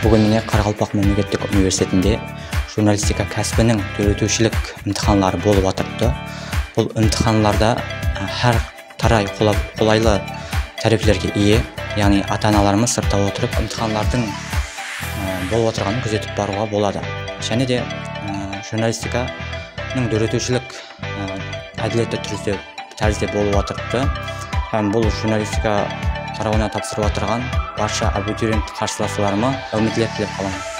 Бүгін міне Қарақалпақ мемлекеттік университетінде журналистика кәсібінің үйретушілік имтиханлары болып отырыпты. Бұл имтиханларда әр тарай қолайлы тарифлерге ие, яғни ата-аналарымыз сыртта отырып имтиханлардың болып отырғанын күзетіп баруға болады. Және де журналистиканың үйретушілік әділетті тәрізде болып отырыпты. Бұл журналистика тарауына тапсырып отырған барша абитуриент қарсыластарыма үміт тілеп қаламын.